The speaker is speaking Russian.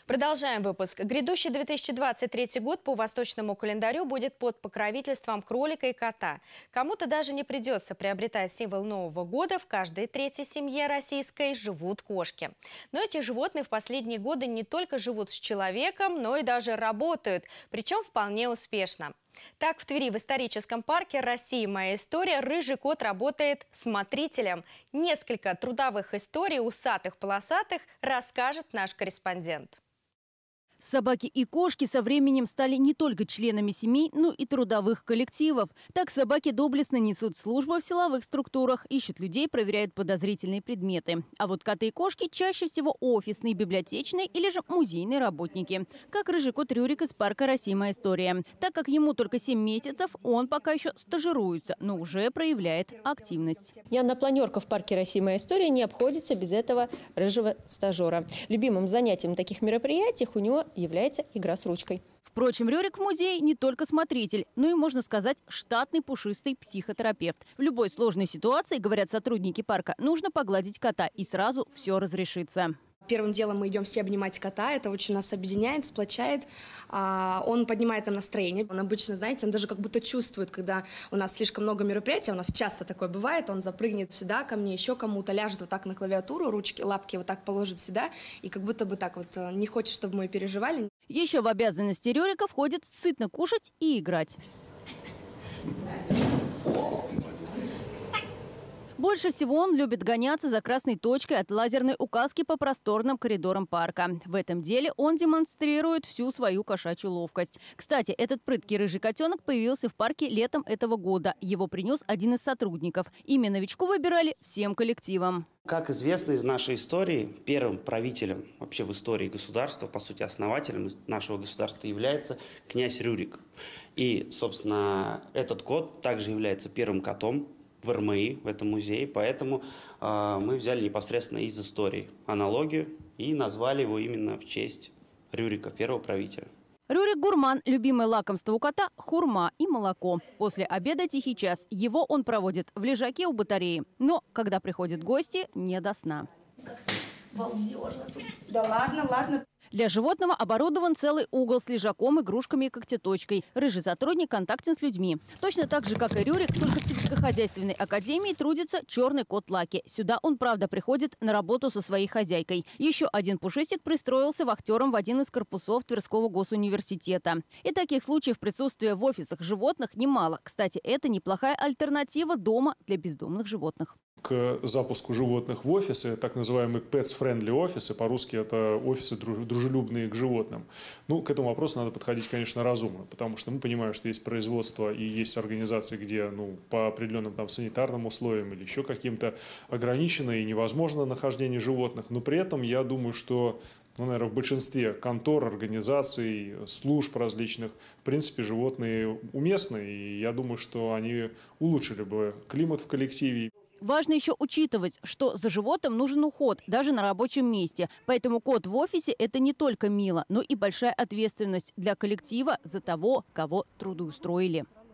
Продолжаем выпуск. Грядущий 2023 год по восточному календарю будет под покровительством кролика и кота. Кому-то даже не придется приобретать символ Нового года. В каждой третьей семье российской живут кошки. Но эти животные в последние годы не только живут с человеком, но и даже работают. Причем вполне успешно. Так, в Твери в историческом парке «Россия. Моя история» рыжий кот работает смотрителем. Несколько трудовых историй усатых-полосатых расскажет наш корреспондент. Собаки и кошки со временем стали не только членами семей, но и трудовых коллективов. Так собаки доблестно несут службу в силовых структурах, ищут людей, проверяют подозрительные предметы. А вот коты и кошки чаще всего офисные, библиотечные или же музейные работники. Как рыжий кот Рюрик из парка «Россия. Моя история». Так как ему только 7 месяцев, он пока еще стажируется, но уже проявляет активность. Ни одна планерка в парке «Россия. Моя история» не обходится без этого рыжего стажера. Любимым занятием таких мероприятий у него является игра с ручкой. Впрочем, Рюрик в музее не только смотритель, но и, можно сказать, штатный пушистый психотерапевт. В любой сложной ситуации, говорят сотрудники парка, нужно погладить кота, и сразу все разрешится. Первым делом мы идем все обнимать кота, это очень нас объединяет, сплочает, он поднимает нам настроение. Он обычно, знаете, он даже как будто чувствует, когда у нас слишком много мероприятий, у нас часто такое бывает, он запрыгнет сюда ко мне, еще кому-то, ляжет вот так на клавиатуру, ручки, лапки вот так положит сюда, и как будто бы так вот не хочет, чтобы мы переживали. Еще в обязанности Рюрика входит сытно кушать и играть. Больше всего он любит гоняться за красной точкой от лазерной указки по просторным коридорам парка. В этом деле он демонстрирует всю свою кошачью ловкость. Кстати, этот прыткий рыжий котенок появился в парке летом этого года. Его принес один из сотрудников. Имя новичку выбирали всем коллективом. Как известно из нашей истории, первым правителем вообще в истории государства, по сути основателем нашего государства является князь Рюрик. И, собственно, этот кот также является первым котом в РМИ, в этом музее, поэтому мы взяли непосредственно из истории аналогию и назвали его именно в честь Рюрика, первого правителя. Рюрик гурман. Любимое лакомство у кота – хурма и молоко. После обеда тихий час. Его он проводит в лежаке у батареи. Но, когда приходят гости, не до сна. Балдежно тут. Да ладно. Для животного оборудован целый угол с лежаком, игрушками и когтеточкой. Рыжий сотрудник контактен с людьми. Точно так же, как и Рюрик, только в сельскохозяйственной академии трудится черный кот Лаки. Сюда он, правда, приходит на работу со своей хозяйкой. Еще один пушистик пристроился вахтером в один из корпусов Тверского госуниверситета. И таких случаев присутствия в офисах животных немало. Кстати, это неплохая альтернатива дома для бездомных животных. К запуску животных в офисы, так называемые pets-friendly офисы, по-русски это офисы дружелюбные к животным. Ну, к этому вопросу надо подходить, конечно, разумно, потому что мы понимаем, что есть производство и есть организации, где по определенным санитарным условиям или еще каким-то ограничено и невозможно нахождение животных. Но при этом я думаю, что, наверное, в большинстве контор, организаций, служб различных, в принципе, животные уместны. И я думаю, что они улучшили бы климат в коллективе. Важно еще учитывать, что за животным нужен уход, даже на рабочем месте. Поэтому кот в офисе – это не только мило, но и большая ответственность для коллектива за того, кого трудоустроили.